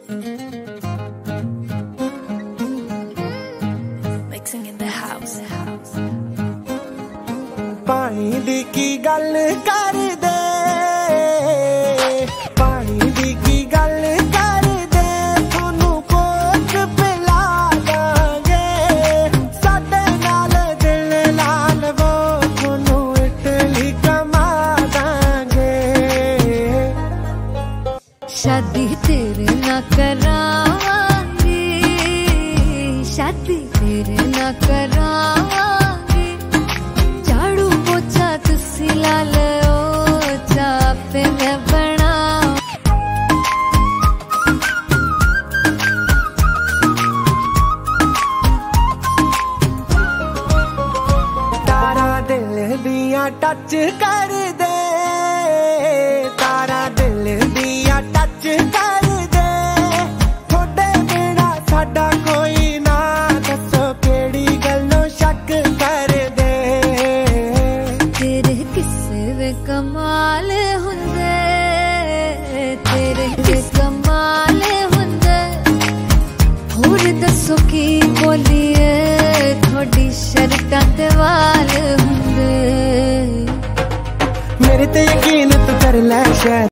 Mixing in the house. पानी दी की गल कर दे, पानी दी की गल कर दे, थोनू कोक पिला दांगे, साडे नाल दिल लाल वो थोनू इटली कमा दांगे। शादी तेरे ना करांगी, शादी तेरे ना करांगी, झाड़ू पोछा तुसी ला लो, चाह पे मैं बना। तारा दिल दिया टच कर दे, तारा दिल दिया टच कर दे, थोड़े बिना साडा कोई ना, दसो केड़ी गल्लों शक कर दे। तेरे किस्से वे कमाल हुंदे, तेरे किस कमाल हुंदे, होर दसो की बोलिए, थोड़ी शर्टां ते वाल हुंदे। मेरे ते यकीन तू कर ले शायद